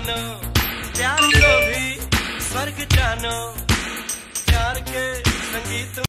मानो, प्यार को भी स्वर्ग जानो, प्यार के संगीत